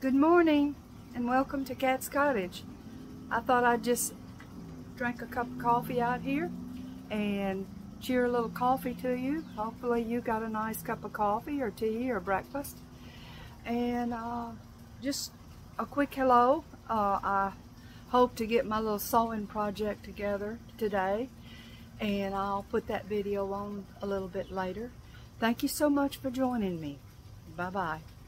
Good morning and welcome to Cat's Cottage. I thought I'd just drink a cup of coffee out here and cheer a little coffee to you. Hopefully you got a nice cup of coffee or tea or breakfast. And just a quick hello. I hope to get my little sewing project together today, and I'll put that video on a little bit later. Thank you so much for joining me. Bye-bye.